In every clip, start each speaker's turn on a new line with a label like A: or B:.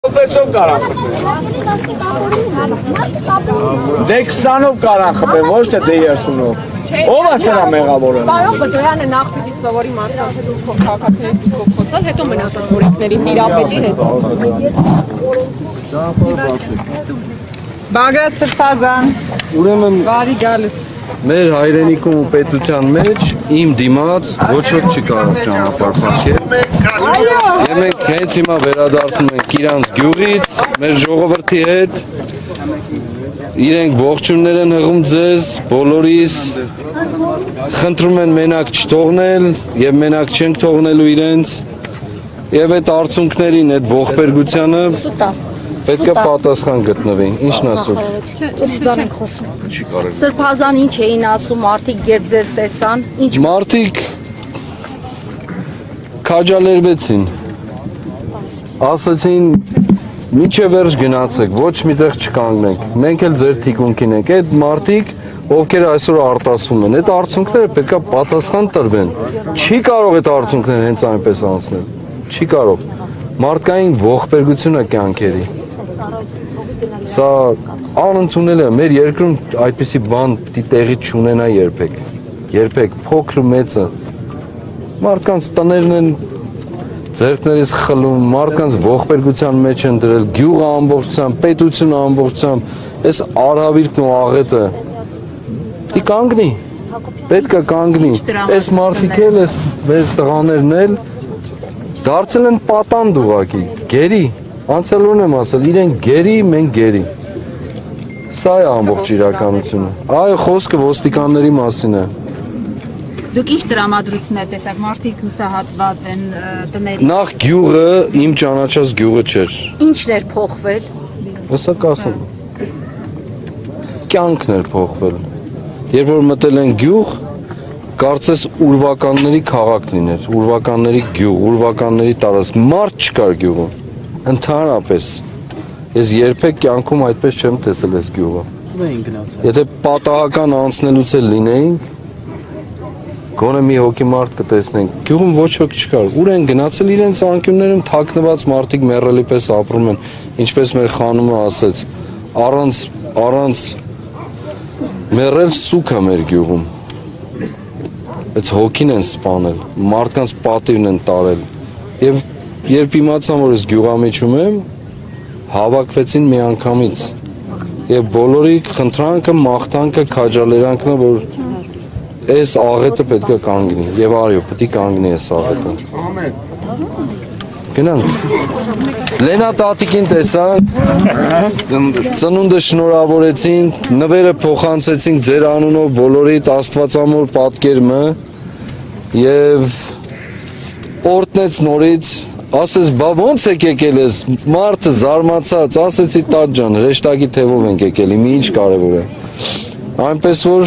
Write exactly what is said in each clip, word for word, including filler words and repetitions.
A: Պեցով կարան խպել։ Դե քսանով կարան խպել, ոչ թե դե երեսունով։ Ով է սրա մեղավորը։
B: Պարոն Բդոյանը նախ պիտի սովորի մարդկանց հետ ու քաղաքացիների հետ խոսալ, հետո մնացած օրենքներին տիրապետի հետ։ Բագրատ Սրբազան։
C: Ուրեմն
B: Բարի գալիս։
C: մեր հայրենիքում ու պետության մեջ իմ դիմաց ոչ ոք չի կարող ճանապարհ փոխել։ Եվ մենք հենց հիմա վերադառնում ենք իրանց գյուղից, մեր ժողովրդի հետ։ Իրենք ողջուններ են հղում ձեզ, բոլորիս։ Խնդրում են մենակ չթողնել եւ մենակ չենք թողնելու իրենց։ Եվ այդ արդյունքներին, այդ ողբերգությանը պետք է պատասխան գտնվի։ Ինչն ասում։
D: Բան ենք խոսում։ Սրբազան ինչ էին ասում, մարդիկ երբ ձեզ տեսան, ինչ
C: Մարդիկ քաջալերվեցին։ Ասացին միջև վերջ գնացեք, ոչ միտեղ չկանգնենք։ Մենք էլ ձեր թիկունքին ենք։ Այդ մարդիկ, ովքեր այսօր արտասվում են, այդ արդյունքները պետք է պատասխան տրվեն։ Չի կարող այդ արդյունքները հենց այնպես անցնել։ Չի կարող։ Մարդկային ողբերգություն է կյանքերի։ Սա անընդունել է, մեր երկրում այդպիսի բան պիտի տեղի չունենա երբեք։ Երբեք փոքր ու մեծը մարդկանց տներն են ձեռքներից խլում, մարդկանց ողբերգության մեջ են դրել, գյուղը ամբողջությամբ, պետությունը ամբողջությամբ, այս արհավիրքն ու աղետը պիտի կանգնի, պետք է կանգնի։ Այս մարդիկ էլ, այս մեր տղաներն էլ դարձել են պատանդ ուղղակի, գերի, անցյալորն եմ ասել, իրենք գերի, մենք գերի։ Սա է ամբողջ իրականությունը։ Այ խոսքը ոստիկանների մասին է։
D: դուք ինչ տրամադրություններ տեսակ, մարդիկ հուսահատված են տների։
C: Նախ գյուղը իմ ճանաչած գյուղը չէր։
D: Ինչն էր փոխվել։
C: Հեսա կասեմ։ Կյանքն էր փոխվել։ Երբ որ մտել են գյուղ, կարծես ուրվականների քաղաք լիներ, ուրվականների գյուղ, ուրվականների տարածք, մարդ չկար գյուղում։ Ընդհանրապես ես երբեք կյանքում այդպես չեմ տեսել այս գյուղը։ Եթե պատահական անցնելուց էլ լինեինք, գոնե մի հոգի մարդ կտեսնենք, գյուղում ոչ ոք չկար, ուր են գնացել իրենց անկյուններում թաքնված մարդիկ մեռելի պես ապրում են, ինչպես մեր խանումը ասեց, առանց առանց մեռել սուք է մեր գյուղում, բայց հոգին են սպանել, մարդկանց պատիվն են տարել, եւ երբ իմացան, որ ես գյուղամիջում եմ, հավաքվեցին մի անգամից, եւ բոլորի խնդրանքը, մաղթանքը, քաջալերանքն է, որ այս աղետը պետք է կանգնի եւ արյո պետք է կանգնի այս աղետը։ Գնանք։ Լենա տատիկին տեսանք, ծնունդը շնորհավորեցինք, նվերը փոխանցեցինք ձեր անունով բոլորիդ Աստվածամոր պատկերմը եւ օրտնեց նորից, ասես բա ոնց եք եկել ես, մարդը զարմացած, ասեցի տատ ջան, հրեշտակի թևով ենք եկել, մի ինչ կարեւոր է։ Այնպես որ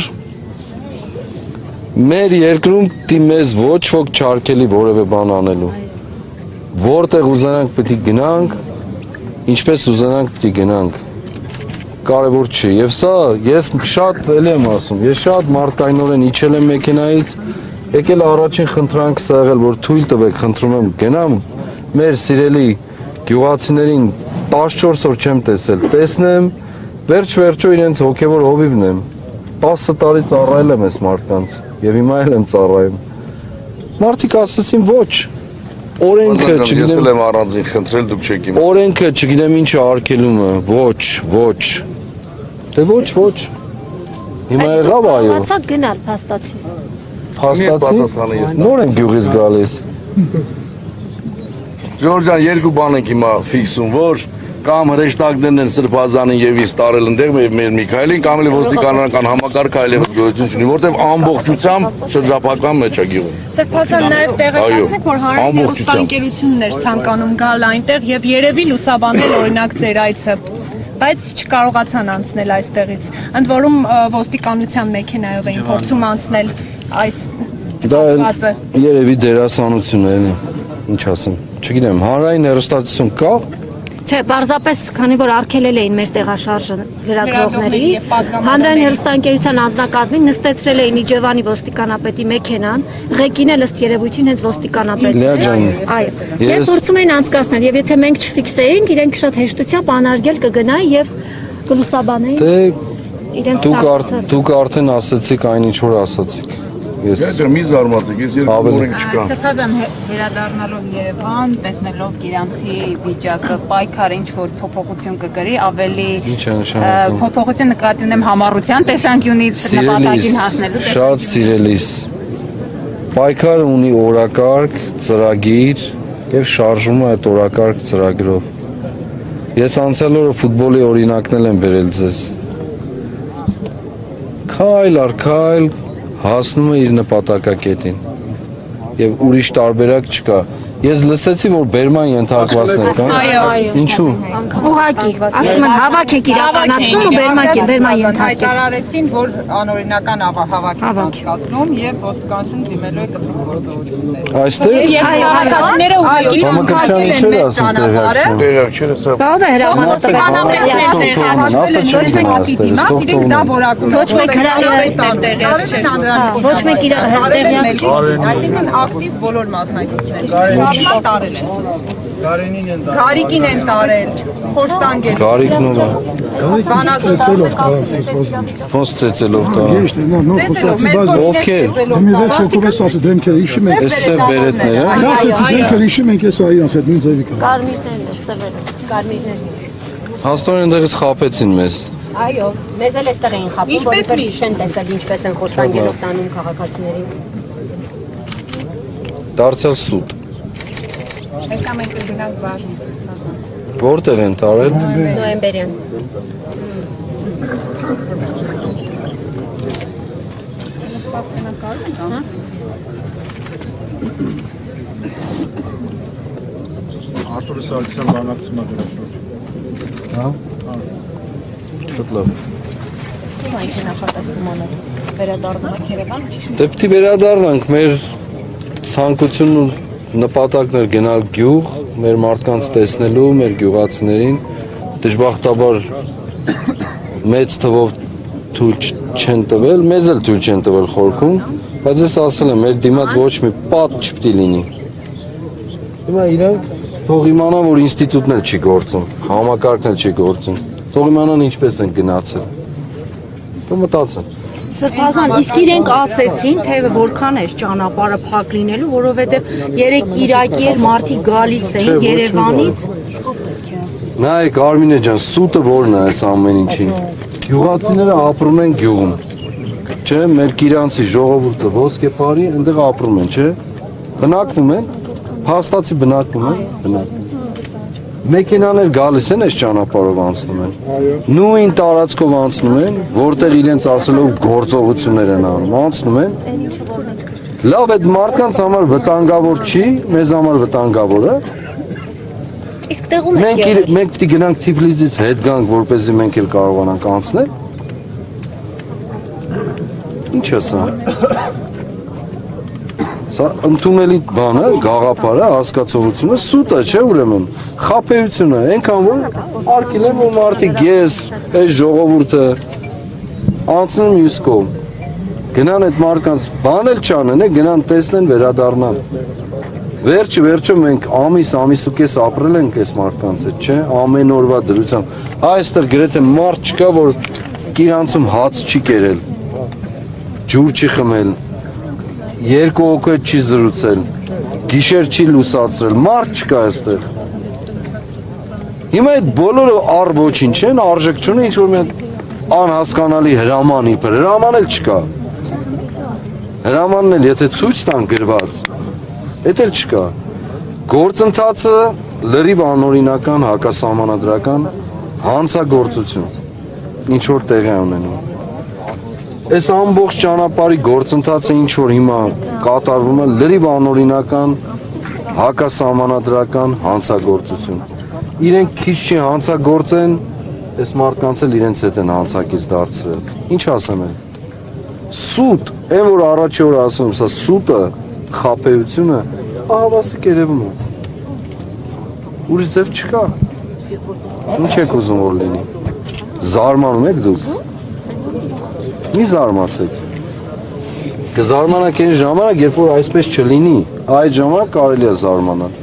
C: մեր երկրում պիտի մեզ ոչ ոք չարգելի որևէ բան անելու։ Որտեղ ուզենանք պիտի գնանք, ինչպես ուզենանք պիտի գնանք։ Կարևոր չի։ Եվ սա ես շատ էլ եմ ասում, ես շատ մարդկայնորեն իջել եմ մեքենայից, եկել առաջին խնդրանքս ա եղել, որ թույլ տվեք, խնդրում եմ, գնամ մեր սիրելի գյուղացիներին տասնչորս օր չեմ տեսել, տեսնեմ, վերջ-վերջո իրենց հոգևոր հովիվն եմ։ տասը տարի ծառայել եմ այս մարդկանց եւ հիմա էլ եմ ծառայում։ Մարդիկ ասացին ոչ։ Օրենքը չգիտեմ։ Ես էլ եմ առանձին խնդրել, դուք չեք իմացել։ Օրենքը չգիտեմ ինչ է արգելումը, ոչ, ոչ։ Դե ոչ, ոչ։ Հիմա եղավ այո։
D: Բացա գնալ փաստացի։
C: Փաստացի։ Նոր են գյուղից գալիս։
E: Ժորժան, երկու բան ենք հիմա ֆիքսում, որ կամ հրեշտակներն են Սրբազանին եւ իս տարել ընդեղ մեր Միքայելին, կամ էլ ոստիկանական համակարգը այլևս գոյություն չունի, որտեղ ամբողջությամբ շրջափակման մեջ է գյուղը։
B: Սրբազան նաեւ տեղեկացնեք, որ հանրային հեռուստաընկերություններ ցանկանում գալ այնտեղ եւ երևի լուսաբանել օրինակ ձեր այցը, բայց չկարողացան անցնել այստեղից։ Ընդ որում ոստիկանության մեքենայով էին փորձում անցնել այս
C: դա երևի դերասանություն է, ինչ ասեմ։ Չգիտեմ, հանրային հեռուստացություն կա։
D: Չէ, պարզապես քանի որ արգելել էին մեր տեղաշարժը լրագրողների,
B: Լրագրողների եւ պատգամավորների։
D: հանրային հեռուստաընկերության անձնակազմին նստեցրել էին Իջևանի ոստիկանապետի մեքենան, ղեկին էլ ըստ երևույթին հենց ոստիկանապետն
C: Լիա ջան,
D: Այո։
C: ես-
D: Եվ փորձում էին անցկացնել, եւ եթե մենք չֆիքսեինք, իրենք շատ հեշտությամբ անարգել կգնային եւ կլուսաբանեին
C: Դե
D: իրենց
C: դուք ար-
D: ցանկացած։
C: դուք արդեն ասացիք այն ինչ որ ասացիք։ Ես
E: Դա մի զարմացեք, ես երկու
C: Ավելի-
E: օրենք չկա։
F: Սրբազան վերադառնալով Երևան, տեսնելով Գիրանցի վիճակը, պայքար ինչ որ փոփոխություն կգրի, ավելի
C: Ինչ է նշանակում։
F: փոփոխություն նկատի ունեմ համառության տեսանկյունից նպատակին հասնելու
C: Սիրելիս, շատ սիրելիս։ Պայքարը ունի օրակարգ, ծրագիր եւ շարժվում է այդ օրակարգ ծրագրով։ Ես անցյալ օրը ֆուտբոլի օրինակն եմ վերել ձեզ։ Քայլ առ քայլ հասնում է իր նպատակակետին։ Եվ ուրիշ տարբերակ չկա։ Ես լսեցի, որ բերման ենթարկվածներ կան։
B: Այո։
C: Ինչու։
D: Ուղղակի, ասում են հավաք եք իրականացնում ու բերմակ են, բերման ենթարկեց։
F: հայտարարեցին, որ անօրինական հավաք է
D: Հավաք։
F: անցկացնում եւ ոստիկանություն դիմելու է կտրուկ գործողություններ։
C: Այստեղ
B: Եվ քաղաքացիները ուղղակի
C: Համակարգչյանը չէր ասում տեղյակ չեմ։
E: Տեղյակ չէ, սա
D: Ո՞վ է հրամանատարը։
C: Ասա չէ
F: Ոչ մեկ
C: այստեղ,
F: դիմաց,
C: ստող
F: իրենք դա
C: տողն։
F: որակում են։
D: Ոչ մեկ հրամանատար
B: տեղյակ չէ։
D: Ոչ մեկ իր տեղյակ չի։
F: Այսինքն ակտիվ բոլոր մասնակիցները։ Շարժման տարել են։ Գարիկին են տարել, խոշտանգել։
C: Գարիկն ով է։
F: Բանացելով
C: Ոնց ծեծելով տա։
G: Есть, на, ну, кусаться база.
C: Ովքեր։
G: Մի վեց կովեսացը դեմքերը հիշի մենք։
C: Էս սև բերետները։
G: Գացեցի դեմքերը հիշի մենք էս այրանց հետ նույն ձևի կա։
D: Կարմիրներն է, ստվերը, կարմիրներն։
C: Հաստորեն ընդեղից խապեցին մեզ։
H: Այո, մեզ էլ էստեղ էին խապում,
F: Ինչպես
H: որովհետև
F: միշտ։
H: չեն տեսել ինչպես են խոշտանգելով տանում քաղաքացիներին։
C: Դարձյալ սուտ։
F: Եկա մենք կգնանք բաժնի։
C: Որտեղ են տարել։
H: Նոյեմբերյան։
G: Արտուրը Սարգսյան բանակցում է դրա շուրջ։
C: Շատ լավ։
H: Ո՞վ այն նախատեսվում անել։ Վերադառնում եք Երևան, ճիշտ։
C: Դե պիտի վերադառնանք մեր ցանկությունն ու նպատակն էր գնալ գյուղ, մեր մարդկանց տեսնելու, մեր գյուղացիներին։ Դժբախտաբար մեծ թվով թույլ չ- չեն տվել, մեզ էլ թույլ չեն տվել խորքում, բայց ես ասել եմ, մեր դիմաց ոչ մի պատ չպիտի լինի։ Հիմա իրանք թող իմանան, որ ինստիտուտն էլ չի գործում, համակարգն էլ չի գործում։ Թող իմանան ինչպես են գնացել։ Թող մտածեն։
D: Սրբազան, իսկ իրենք ասեցին, թե որքան է ճանապարհը փակ լինելու, որովհետև երեք Կիրակի էր մարդիկ գալիս էին
C: Չէ, ոչ մի
D: Երևանից։
C: Նայեք Արմինե ջան, սուտը որն է այս ամեն ինչի։ Գյուղացիները ապրում են գյուղում։ Չէ, մեր Կիրանցի ժողովուրդը ոսկեպարի, այնտեղ ապրում են, չէ։ Բնակվում են, փաստացի բնակվում են, բնակվում։ Մեքենաներ գալիս են այս ճանապարհով անցնում են։ Նույն տարածքով անցնում են, որտեղ իրենց ասելով գործողություններ են անում, անցնում են։ Լավ, այդ մարդկանց համար վտանգավոր չի, մեզ համար վտանգավոր է։
D: Իսկ տեղում եք
C: Մենք
D: եղել։
C: իր- մենք պիտի գնանք Թիֆլիսից հետ գանք, որպեսզի մենք էլ կարողանանք անցնել։ Ինչ է սա։ Սա ընդունելի բանը, գաղափարը, հասկացողությունը, սուտը չէ ուրեմն, խաբեությունը, այնքան որ արկել են որ մարդիկ ես, այս ժողովուրդը անցնեն մյուս կողմ։ Գնան այդ մարդկանց բան էլ չանեն, է, գնան տեսնեն, վերադառնան։ Վերջը վերջը մենք ամիս ամիս ու կես ապրել ենք այս մարդկանց հետ, չէ՞, ամեն օրվա դրությամբ։ Այստեղ գրեթե մարդ չկա, որ Կիրանցում հաց չի կերել, ջուր չի խմել, երկու օգու հետ չի զրուցել, գիշեր չի լուսացրել, մարդ չկա այստեղ։ Հիմա այդ բոլորը առ ոչինչ են, արժեք չունի, ինչ որ մի հատ անհասկանալի հրաման իբր, հրաման էլ չկա։ Հրամանն էլ եթե ցույց տան գրված, Էդ էլ չկա։ Գործընթացը լրիվ անօրինական, հակասահմանադրական հանցագործություն, ինչ որ տեղի է ունենում։ Այս ամբողջ ճանապարհի գործընթացը ինչ որ հիմա կատարվում է լրիվ անօրինական, հակասահմանադրական հանցագործություն։ Իրենք քիչ չի հանցագործեն, այս մարդկանց էլ իրենց հետ են հանցակից դարձրել։ Ինչ ասեմ եմ։ Սուտ, այն որ առաջի օրը ասում եմ, սա սուտը խաբեությունը ահավասիկ երևում է։ Ուրիշ ձև չկա։ Ինչ եք ուզում որ լինի։ Զարմանում եք դուք։ Մի զարմացեք։ Կզարմանաք այն ժամանակ, երբ որ այսպես չլինի, այդ ժամանակ կարելի է զարմանալ։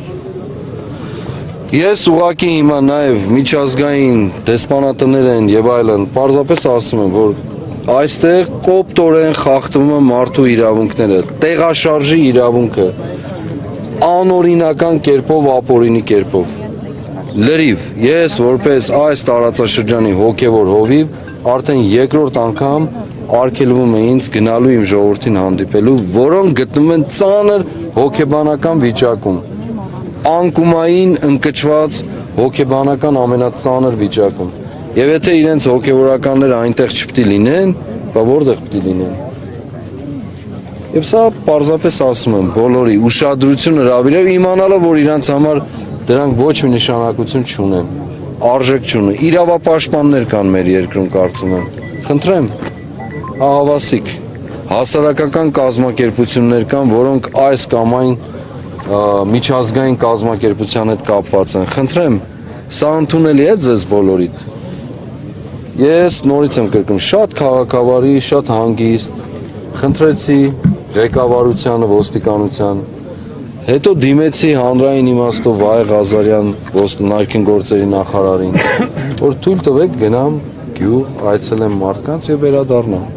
C: Ես ուղղակի հիմա նաև միջազգային դեսպանատներ են եւ այլն, պարզապես ասում եմ, որ այստեղ կոպտորեն խախտվում են մարդու իրավունքները, տեղաշարժի իրավունքը, անօրինական կերպով, ապօրինի կերպով։ Լրիվ, ես որպես այս տարածաշրջանի հոգևոր հովիվ, արդեն երկրորդ անգամ արգելվում է ինձ գնալու իմ ժողովրդին հանդիպելու, որոնք գտնվում են ծանր հոգեբանական վիճակում, անկումային ընկճված հոգեբանական ամենածանր վիճակում։ Եվ եթե իրենց հոգևորականները այնտեղ չպետք է լինեն, բա որտեղ պետք է լինեն։ Եվ սա պարզապես ասում եմ բոլորի ուշադրությունը հրավիրել, իմանալով, որ իրանց համար դրանք ոչ մի նշանակություն չունեն, արժեք չունեն։ Իրավապաշտպաններ կան մեր երկրում, կարծում եմ։ Խնդրեմ, ահավասիկ, հասարակական կազմակերպություններ կան, որոնք այս կամ այն միջազգային կազմակերպության հետ կապված են։ Խնդրեմ, սա ընդունելի է ձեզ բոլորիդ։ Ես նորից եմ կրկնում, շատ քաղաքավարի, շատ հանգիստ, խնդրեցի ղեկավարությանը, ոստիկանության, հետո դիմեցի հանրային իմաստով Վահե Ղազարյան ներքին գործերի նախարարին, որ թույլ տվեք գնամ գյուղ, այցելեմ մարդկանց եւ վերադառնամ։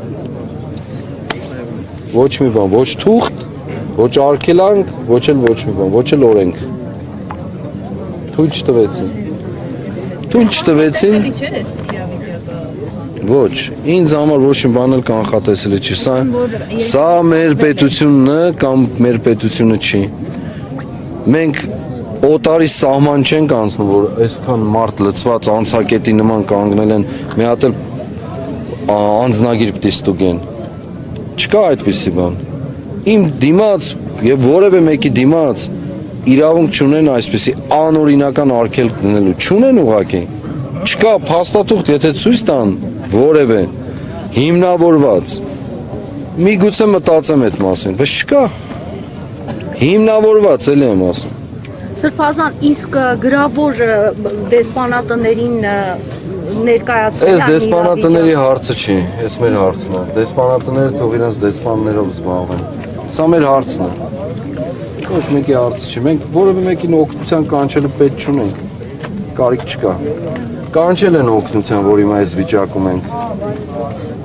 C: Ոչ մի բան, ոչ թուղթ, ոչ արգելանք, ոչ էլ ոչ մի բան, ոչ էլ օրենք։ Թույլ չտվեցին։ Թույլ չտվեցին։ Ոչ, ինձ համար ոչ մի բան էլ կանխատեսելի չի։ Սա սա մեր պետությունն է կամ մեր պետությունը չի։ Մենք օտարի սահման չենք անցնում, որ այսքան մարդ լծված անցակետի նման կանգնել են, մի հատ էլ անձնագիր պիտի ստուգեն։ Չկա այդպիսի բան։ Իմ դիմաց եւ որևէ մեկի դիմաց իրավունք չունեն այսպիսի անօրինական արգելք դնելու, չունեն ուղղակի։ Չկա փաստաթուղթ, եթե ցույց տան որևէ հիմնավորված, միգուցե մտածեմ այդ մասին, բայց չկա։ Հիմնավորված էլի եմ ասում։
D: Սրբազան, իսկ գրավոր դեսպանատներին ներկայացնել
C: Այս դեսպանատների հարցը չի, այս մեր հարցն է։ Դեսպանատները թող իրենց դեսպաններով զբաղվեն։ Սա մեր հարցն է։ Ոչ մեկի հարցը չի։ Մենք որևէ մեկին օգնության կանչելու պետք չունենք։ Կարիք չկա։ Կանչել են օգնության, որ հիմա այս վիճակում ենք։